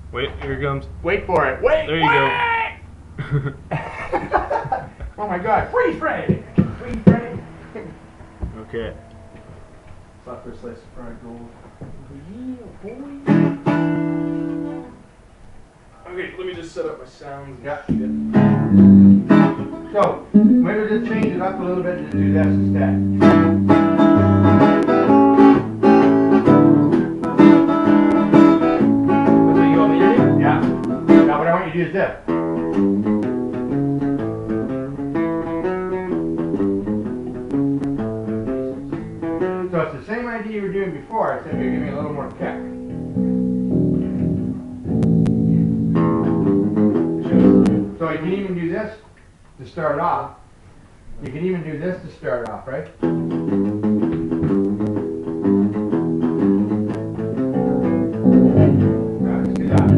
Wait, here it comes. Wait for it. Wait. There you go. Oh my God! Freeze frame. Freeze frame. Okay. Slap for a slice of fried gold. Yeah, boy. Okay, let me just set up my sounds. Yeah. So, maybe just change it up a little bit and do this instead. That's what you want me to do? Yeah. Now what I want you to do is this. So it's the same idea you were doing before, except you're giving me a little more kick. So you can even do this to start off. You can even do this to start off, right? Now let's do that.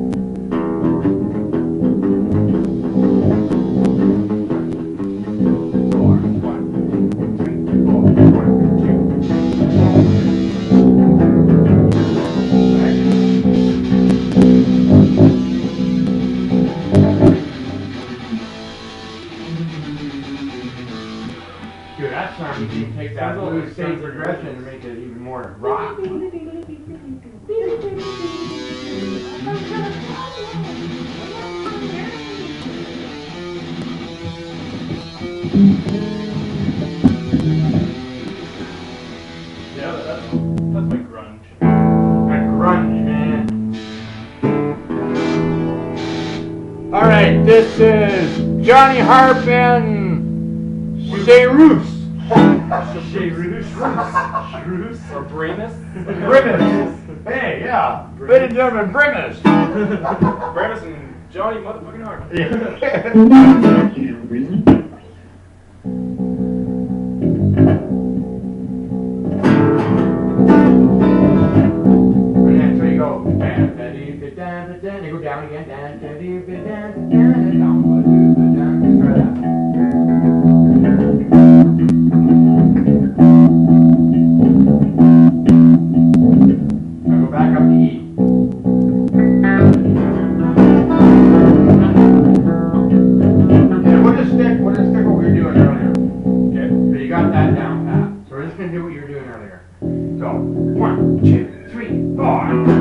Four. 1, 2, 3, 4. 1, 2, 3. Dude, that song, you can take that blues stage progression and make it even more rock. Yeah, that's my grunge. That grunge, man. Alright, this is Johnny Harp and Chez Roos. Chez Roos? Roos? Or Brumus? Brumus. Hey, yeah. Ladies and gentlemen, Brumus. Brumus and Johnny motherfucking Harp. And then so you go you go down again, down, try that. Now go back up to E. And we'll just stick what we were doing earlier. Okay. So you got that down pat. So we're just gonna do what you were doing earlier. So 1, 2, 3, 4.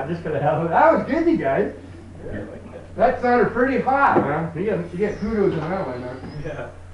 just for the hell of it. That was good, you guys. Yeah, I like that. That sounded pretty hot, man. You get kudos on that one, man. Yeah.